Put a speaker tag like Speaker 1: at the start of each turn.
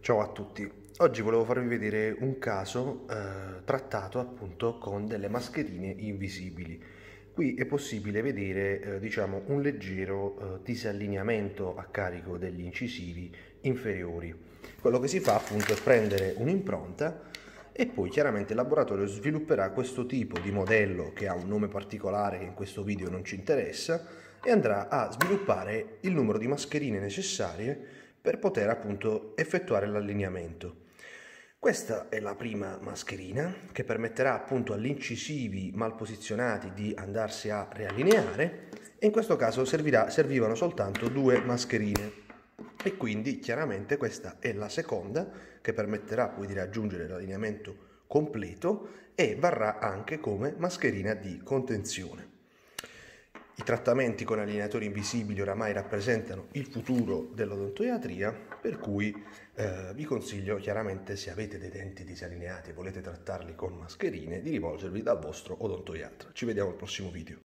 Speaker 1: Ciao a tutti, oggi volevo farvi vedere un caso trattato appunto con delle mascherine invisibili. Qui è possibile vedere diciamo un leggero disallineamento a carico degli incisivi inferiori. Quello che si fa appunto è prendere un'impronta e poi chiaramente il laboratorio svilupperà questo tipo di modello che ha un nome particolare che in questo video non ci interessa e andrà a sviluppare il numero di mascherine necessarie per poter appunto effettuare l'allineamento. Questa è la prima mascherina che permetterà appunto agli incisivi mal posizionati di andarsi a riallineare e in questo caso servivano soltanto due mascherine e quindi chiaramente questa è la seconda che permetterà poi di raggiungere l'allineamento completo e varrà anche come mascherina di contenzione. I trattamenti con allineatori invisibili oramai rappresentano il futuro dell'odontoiatria, per cui vi consiglio chiaramente, se avete dei denti disallineati e volete trattarli con mascherine, di rivolgervi dal vostro odontoiatra. Ci vediamo al prossimo video.